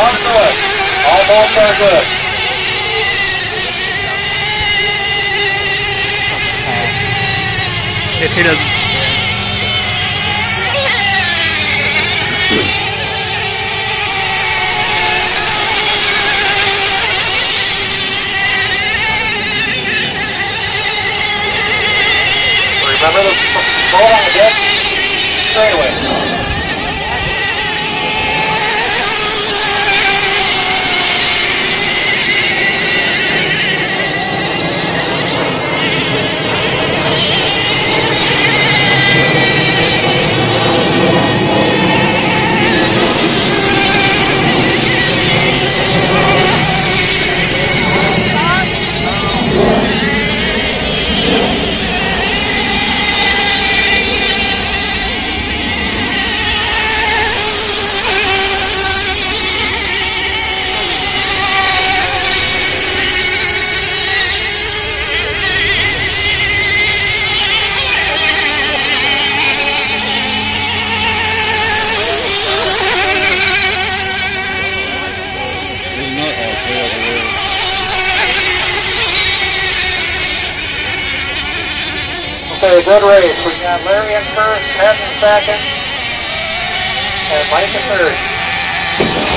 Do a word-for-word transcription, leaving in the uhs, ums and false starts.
good. Almost are good. If he doesn't. Remember the slow down a bit. Straight away. Okay, good race. We got Larry in first, Ted in second, and Mike in third.